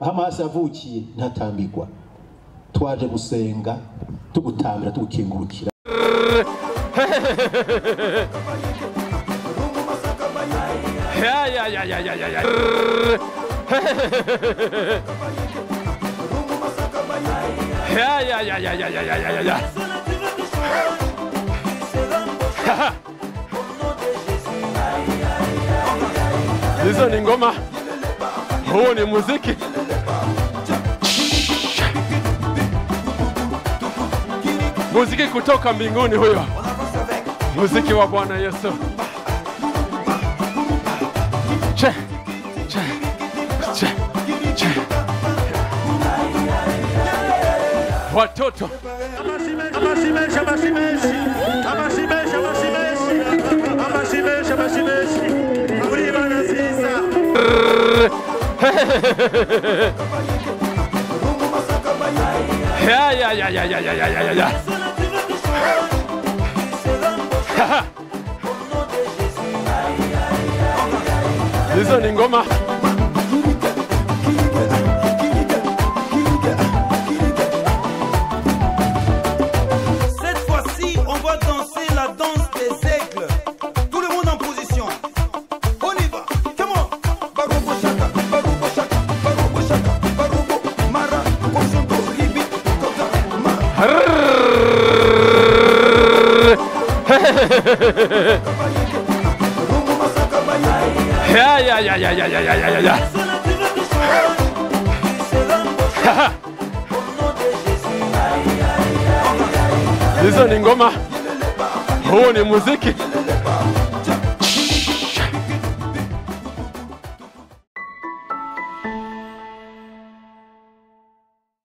Hamasi avukiye ntatambikwa. Twaje gusenga tugutambira tugukingurukira. Hizo ni ngoma, huu ni muziki. Muziki kutoka mbinguni huyo. Muziki wa Bwana Yesu. Che, che, che, che. Watoto. Ya. Hizo ni ngoma. Cette fois-ci, on va danser la danse des aigles. Tout le monde en position. On y va. Come on. Barobo shaka, barobo shaka, barobo shaka, barobo mara, koshonto ribi, kota ma. Ya. Hizo ni ngoma, huu ni muziki.